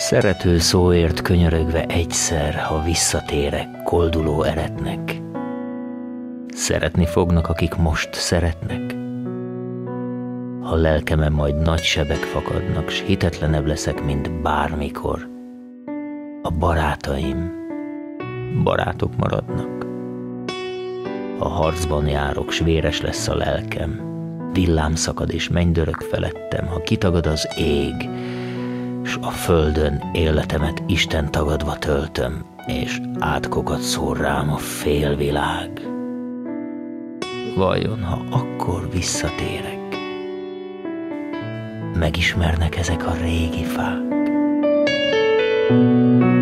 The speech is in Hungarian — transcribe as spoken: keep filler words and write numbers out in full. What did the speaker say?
Szerető szóért könyörögve egyszer, ha visszatérek kolduló eretnek. Szeretni fognak, akik most szeretnek. Ha lelkemen majd nagy sebek fakadnak, s hitetlenebb leszek, mint bármikor, a barátaim barátok maradnak. Ha harcban járok, s véres lesz a lelkem, villám szakad és mennydörög felettem, ha kitagad az ég, s a földön életemet Isten tagadva töltöm, és átkokat szór rám a félvilág. Vajon, ha akkor visszatérek, megismernek ezek a régi fák?